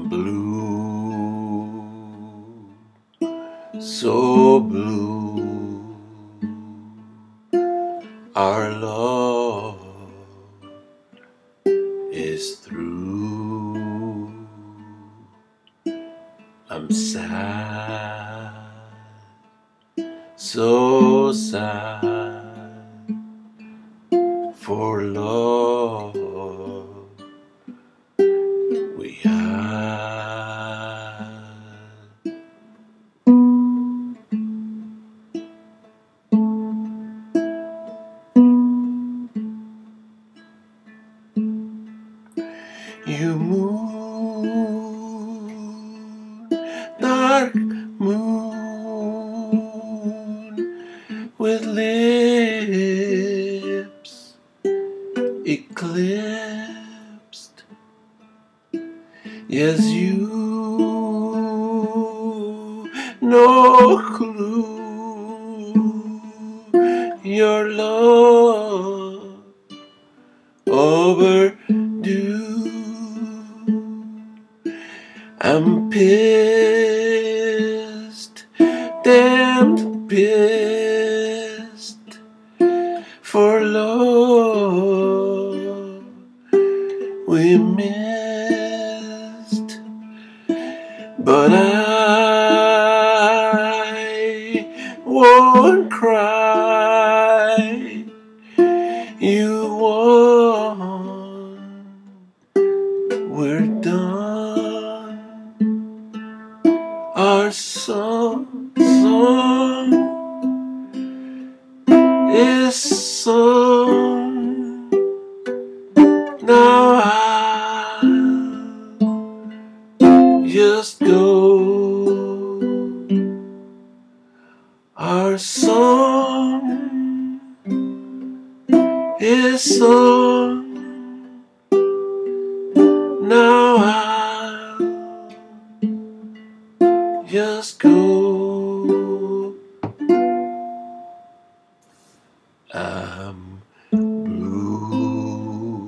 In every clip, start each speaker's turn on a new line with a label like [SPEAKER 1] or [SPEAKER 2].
[SPEAKER 1] I'm blue, so blue. Our love is through. I'm sad, so sad, for love we had. You moon, dark moon, with lips eclipsed. Yes, you, no clue, your love overdue. I'm pissed, damned pissed, for love we missed. But I won't cry. You won, we're done. Our song is sung. Now I'll just go. Our song is sung. Now I'll just go. I'm blue,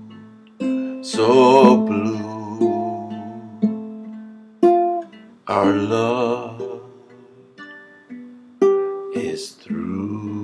[SPEAKER 1] so blue. Our love is through.